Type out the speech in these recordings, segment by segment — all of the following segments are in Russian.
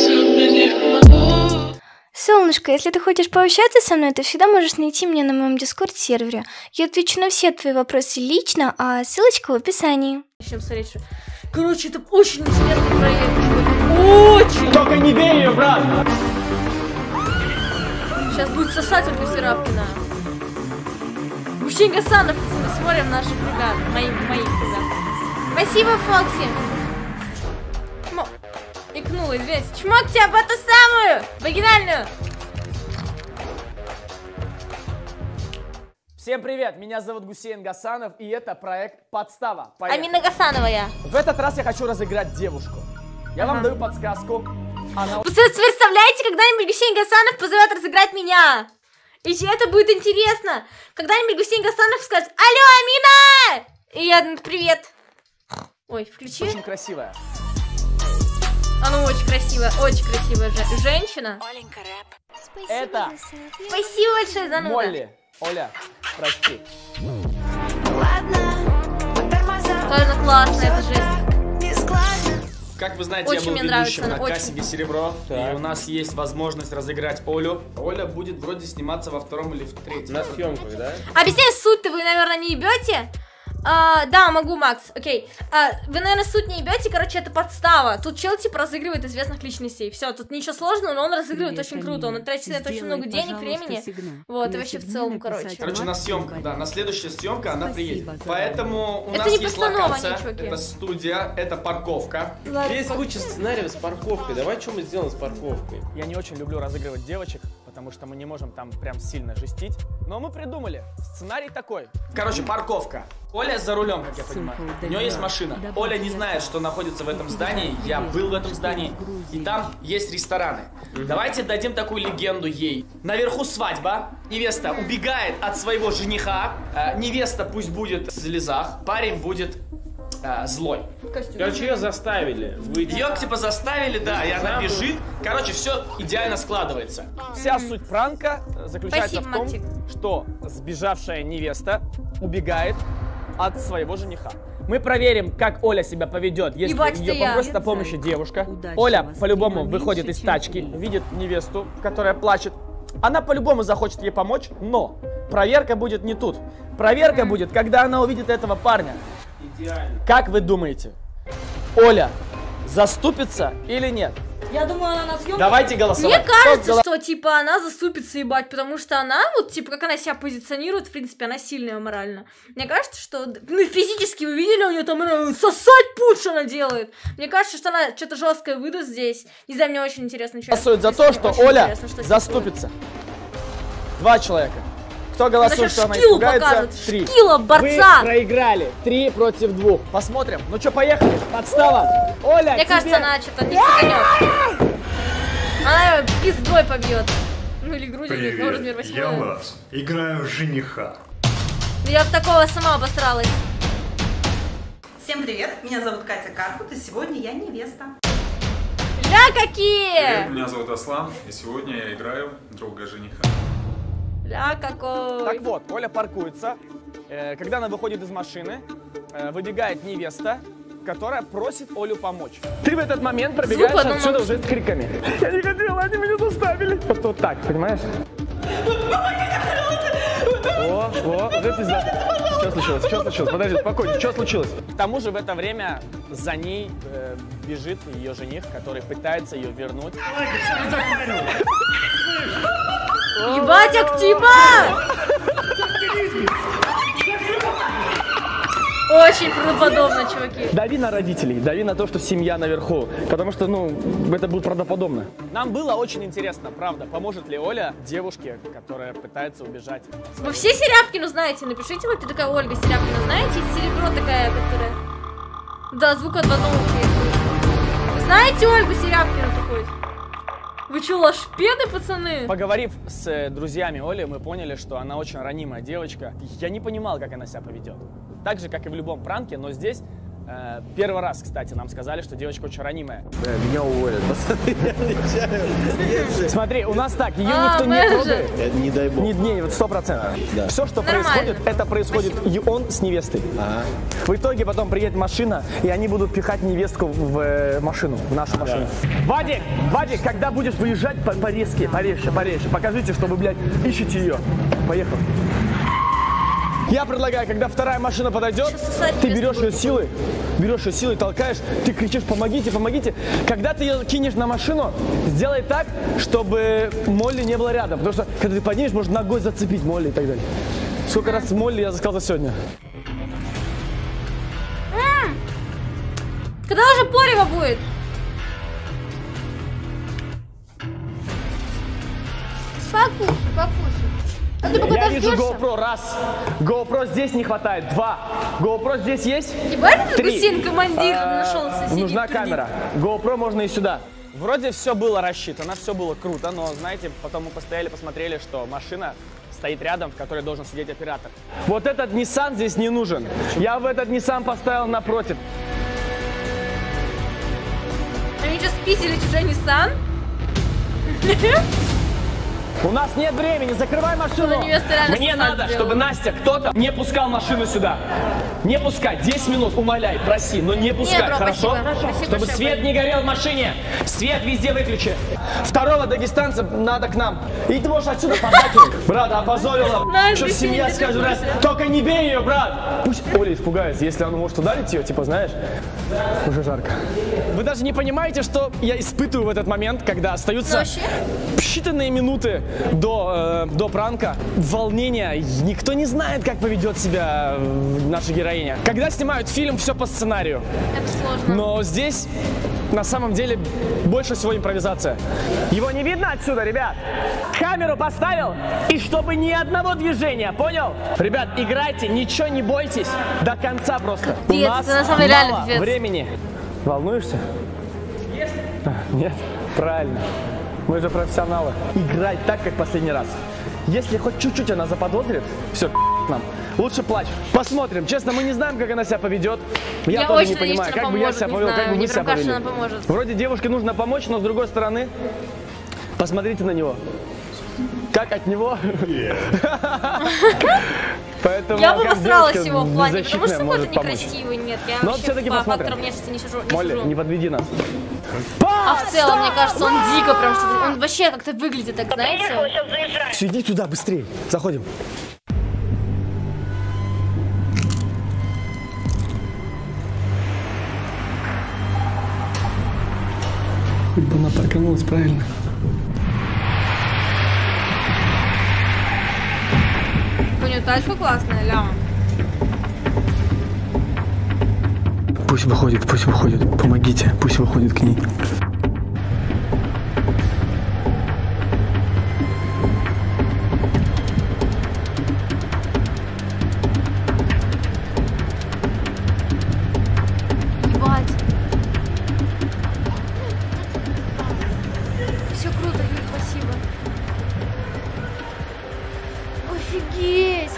Солнышко, если ты хочешь пообщаться со мной, ты всегда можешь найти меня на моем дискорд-сервере. Я отвечу на все твои вопросы лично, а ссылочка в описании. Начнем смотреть, что... Короче, это очень интересный проект. Очень! Только не бей ее, брат! Сейчас будет сосать Ольга Серапкина. Гусейн Гасанов, пацаны, смотрим наших ребят. Моих ребят. Спасибо, Фокси. Икнула, извиняюсь. Чмок тебя в эту самую вагинальную. Всем привет, меня зовут Гусейн Гасанов, и это проект «Подстава». Амина Гасанова я. В этот раз я хочу разыграть девушку. Я вам даю подсказку. Она... Представляете, когда-нибудь Гусейн Гасанов позовет разыграть меня? И это будет интересно. Когда-нибудь Гусейн Гасанов скажет: алло, Амина! И я: привет. Ой, включи. Очень красивая. Она очень красивая женщина. Это Спасибо большое за Молли. Оля, прости. Тоже классная эта жесть. Как вы знаете, Очень я мне был ведущим нравится, на она «Кассиге Серебро», и у нас есть возможность разыграть Олю. Оля будет вроде сниматься во втором или в третьем. На съемках, да? Объясняю суть-то, вы, наверное, не ебете. Да, могу, Макс, окей. Вы, наверное, суть не ебете, короче, это подстава. Тут чел, типа, разыгрывает известных личностей. Все, тут ничего сложного, но он разыгрывает очень круто. Он тратит на это очень много денег, времени. Вот, и вообще в целом, короче. Короче, на съемках, да, на следующая съемка она приедет. Поэтому у Это нас не есть постанова, локация, чуваки. это студия, это парковка. Есть куча сценариев с парковкой. Давай, что мы сделаем с парковкой? Я не очень люблю разыгрывать девочек, потому что мы не можем там прям сильно жестить. Но мы придумали. Сценарий такой. Короче, парковка. Оля за рулем, как я понимаю. У нее есть машина. Оля не знает, что находится в этом здании. Я был в этом здании. И там есть рестораны. Давайте дадим такую легенду ей. Наверху свадьба. Невеста убегает от своего жениха. Невеста пусть будет в слезах. Парень будет злой. Короче, ее заставили выйти. Ее типа заставили, да, и она бежит. Короче, все идеально складывается. Вся суть пранка заключается Спасибо, в том, Максик. что сбежавшая невеста убегает от своего жениха. Мы проверим, как Оля себя поведет, если Ебать, ее ты я. попросит о помощи девушка. Оля по-любому выходит из тачки, видит невесту, которая плачет. Она по-любому захочет ей помочь, но проверка будет не тут. Проверка будет, когда она увидит этого парня. Идеально. Как вы думаете, Оля заступится или нет? Я думаю, она на съемках. Давайте голосовать. Мне кажется, Кто что, типа, она заступится, ебать, потому что она, вот, типа, как она себя позиционирует, в принципе, она сильная морально. Мне кажется, что, ну, физически вы видели, у нее там сосать путь, что она делает. Мне кажется, что она что-то жесткое выдаст здесь. Не знаю, мне очень интересно, что голосует за то, что Оля заступится? 2 человека. Кто голосует, что она шкилу испугается? покажет. 3. Шкила, борца. Вы проиграли. 3 против 2. Посмотрим. Ну что, поехали. Подстава. Оля, Мне тебе... кажется, она что-то не сыканет. Она её пиздой побьет. Ну или грудью, ну, размер 8. Я Лас, играю жениха. Я бы такого сама обосралась. Всем привет, меня зовут Катя Карпут, и сегодня я невеста. Ля какие! Привет, меня зовут Аслан, и сегодня я играю друга жениха. Ля какой! Так вот, Оля паркуется. Когда она выходит из машины, выбегает невеста, которая просит Олю помочь. Ты в этот момент пробегаешь Звук одному. отсюда уже с криками. Я не хотела, они меня заставили. Вот так, понимаешь? О, уже пизда. Что случилось? Что случилось? Подожди, спокойно, что случилось? К тому же в это время за ней бежит ее жених, который пытается ее вернуть. Ебать, Актиба! Очень правдоподобно, чуваки. Дави на родителей, дави на то, что семья наверху, потому что, ну, это будет правдоподобно. Нам было очень интересно, правда, поможет ли Оля девушке, которая пытается убежать. Вы все Серябкину знаете? Напишите, вот ты такая Ольга Серябкина, знаете? Серебро такая, которая... Да, звук от одного уха. Знаете Ольгу Серябкину такой? Вы что, лошпеды, пацаны? Поговорив с друзьями Оли, мы поняли, что она очень ранимая девочка. Я не понимал, как она себя поведет. Так же, как и в любом пранке, но здесь Первый раз, кстати, нам сказали, что девочка очень ранимая. Меня уволят, пацаны, я отвечаю. Смотри, у нас так, ее никто не трогает. Это не дай бог. Не, вот 100%. Все, что происходит, это происходит и он с невестой. В итоге потом приедет машина, и они будут пихать невестку в машину, в нашу машину. Вадик, когда будешь выезжать, порезче, покажите, что вы, блядь, ищете ее. Поехал. Я предлагаю, когда вторая машина подойдет, ты берешь ее силой, толкаешь, ты кричишь: помогите, помогите. Когда ты ее кинешь на машину, сделай так, чтобы Молли не было рядом. Потому что, когда ты поднимешь, может ногой зацепить Молли и так далее. Сколько раз Молли я заказал за сегодня? Когда уже порево будет? Покушай. А ты пока Я вижу дождешься? GoPro, раз. GoPro здесь не хватает, 2. GoPro здесь есть? Ебать, этот 3. гусин командир нашелся. Нужна камера. GoPro можно и сюда. Вроде все было рассчитано, все было круто, но, знаете, потом мы постояли, посмотрели, что машина стоит рядом, в которой должен сидеть оператор. Вот этот Nissan здесь не нужен. Я в этот Nissan поставил напротив. Они что, спиздили чужой Nissan? У нас нет времени, закрывай машину. Мне надо, чтобы Настя, кто-то не пускал машину сюда. Не пускай, 10 минут, умоляй, проси, но не пускай, бро, хорошо? спасибо, Чтобы свет не горел в машине. Свет везде выключи. Второго дагестанца надо к нам. И ты можешь отсюда подать. Брат, опозорила. Что семья скажет, брат, только не бей ее, брат. Пусть Оля испугается, если она может ударить ее, типа, знаешь, уже жарко. Вы даже не понимаете, что я испытываю в этот момент, когда остаются считанные минуты до пранка. Волнение. Никто не знает, как поведет себя наша героиня. Когда снимают фильм, все по сценарию. Это сложно. Но здесь, на самом деле, больше всего импровизация. Его не видно отсюда, ребят. Камеру поставил, и чтобы ни одного движения, понял? Ребят, играйте, ничего не бойтесь. До конца просто. У нас мало времени. Волнуешься? Нет? Правильно. Мы же профессионалы. Играй так, как последний раз. Если хоть чуть-чуть она заподозрит, все, нам. Лучше плачь. Посмотрим. Честно, мы не знаем, как она себя поведет. Я тоже не понимаю, как бы я себя повел, как бы вы себя повели. Вроде девушке нужно помочь, но с другой стороны, посмотрите на него. Как от него? Поэтому, я бы посралась его в плане, потому что какой-то помочь. некрасивый, нет. Я Но вообще все-таки по фактору внешности не сижу. Молли, не подведи нас. А в целом, мне кажется, он дико прям что-то, он вообще как-то выглядит так, знаете? Все, иди туда, быстрее. Заходим. Хоть бы она парканулась правильно. У нее тачка классная, ляма. Пусть выходит, помогите, пусть выходит к ней. Ебать. Все круто, Юль, спасибо. Офигеть.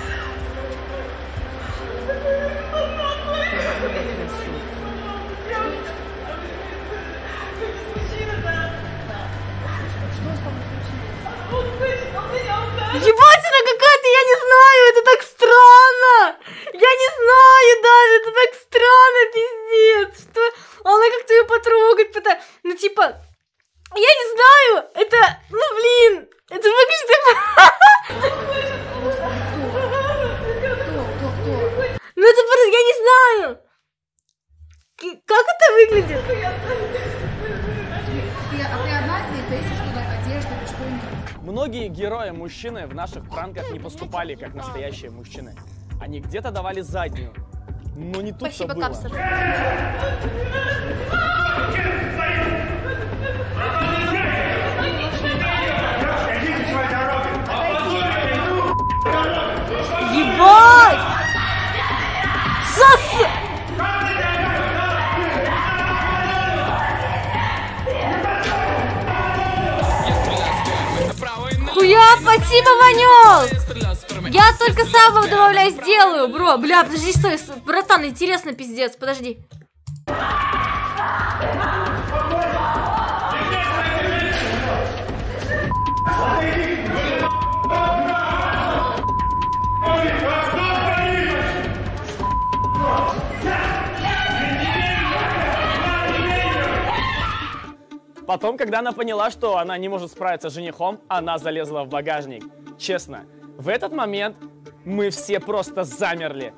Ебать, она какая-то, я не знаю, это так странно! Я не знаю даже, это так странно, пиздец! Что? Она как-то ее потрогать пытается, ну типа, я не знаю, это, ну блин, это выглядит... Ну это просто, я не знаю! Как это выглядит? Многие герои-мужчины в наших пранках не поступали как настоящие мужчины. Они где-то давали заднюю, но не тут-то было. Капсуль. Ебать! Сос! Хуя, спасибо, Ванёк! Я только сам добавляю, сделаю, бро. Бля, подожди, стой, братан, интересно, пиздец, подожди. Потом, когда она поняла, что она не может справиться с женихом, она залезла в багажник. Честно, в этот момент мы все просто замерли.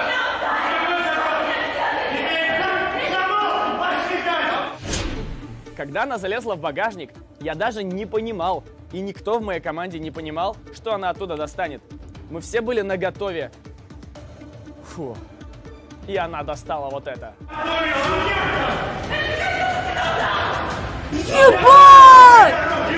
Когда она залезла в багажник, я даже не понимал, и никто в моей команде не понимал, что она оттуда достанет. Мы все были наготове. Фу. И она достала вот это. Ебать!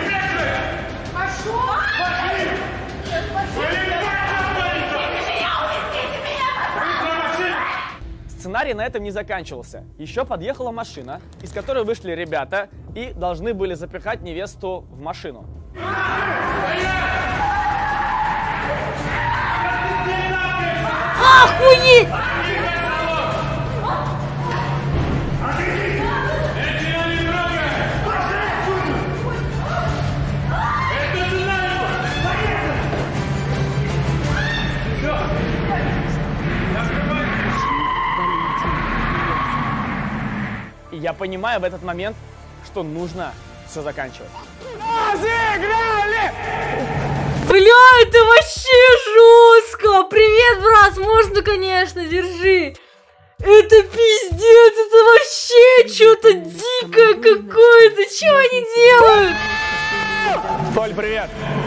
Сценарий на этом не заканчивался. Еще подъехала машина, из которой вышли ребята и должны были запихать невесту в машину. Охуеть! И я понимаю в этот момент, что нужно все заканчивать. Бля, это вообще жестко! Привет, брат! Можно, конечно, держи! Это пиздец! Это вообще что-то дикое какое-то! Чего они делают? Толь, привет!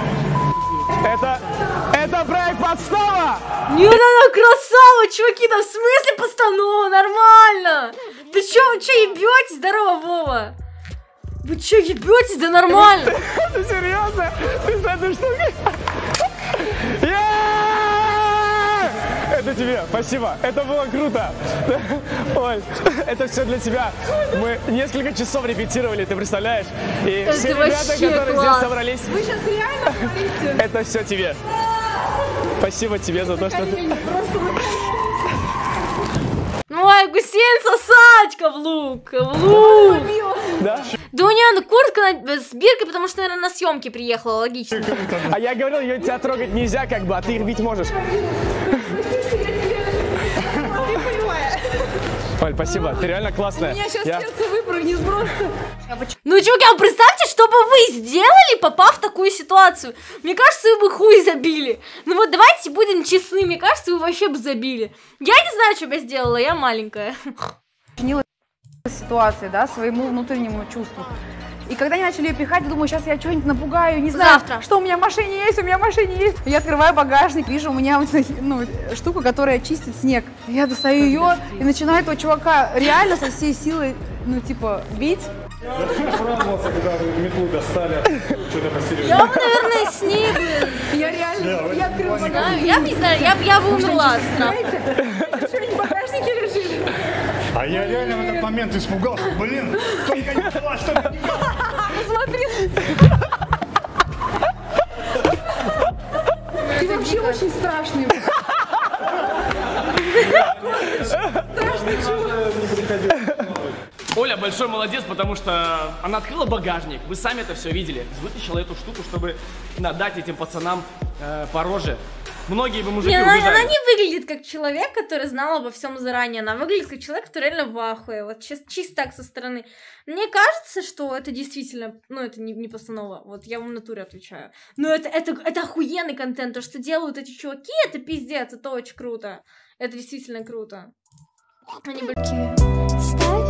Это проект подстава! Нет, она красава! Чуваки, да в смысле постанова? Нормально! Ты чё ебётесь? Здорово, Вова! Вы чё ебётесь? Да нормально! Ты серьезно? Ты с этой штукой? Это тебе, спасибо, это было круто. Ой, это все для тебя. Мы несколько часов репетировали, ты представляешь? И это все ребята, которые класс. здесь собрались. Вы сейчас реально говорите? Это все тебе. Спасибо тебе за то, что ты... Ой, Гусейн сосачка в лук! В лук! Да? Да у нее куртка с биркой, потому что, наверное, на съемки приехала, логично. А я говорил, ее тебя трогать нельзя, как бы, а ты их бить можешь. Оль, спасибо, ты реально классная. У меня сейчас сердце выпрыгнет просто. Ну, чуваки, а представьте, что бы вы сделали, попав в такую ситуацию? Мне кажется, вы бы хуй забили. Ну вот давайте будем честны, мне кажется, вы вообще бы забили. Я не знаю, что бы я сделала, я маленькая. Ситуации, да, своему внутреннему чувству. И когда они начали ее пихать, я думаю, сейчас я что-нибудь напугаю, не знаю, Завтра. что у меня в машине есть, у меня в машине есть. Я открываю багажник, вижу, у меня вот, штука, которая чистит снег. Я достаю ее и начинаю этого чувака реально со всей силой, бить. Я бы, наверное, с ней бы... Я реально, я открыла багажник. Я не знаю, я бы умерла. Что-нибудь в багажнике лежит? А я реально в этот момент испугался. Блин, только не была, что ли? Смотри. Ты вообще очень страшный. Страшный чувак. Оля большой молодец, потому что она открыла багажник, вы сами это все видели. Вытащила эту штуку, чтобы надать этим пацанам по роже. Многие бы мужики убежали. Она не выглядит как человек, который знал обо всем заранее. Она выглядит как человек, который реально в ахуе. Вот чисто так со стороны. Мне кажется, что это действительно, это не постанова. Вот я вам в натуре отвечаю. Но это охуенный контент. То, что делают эти чуваки, это пиздец. Это очень круто. Это действительно круто. Они были...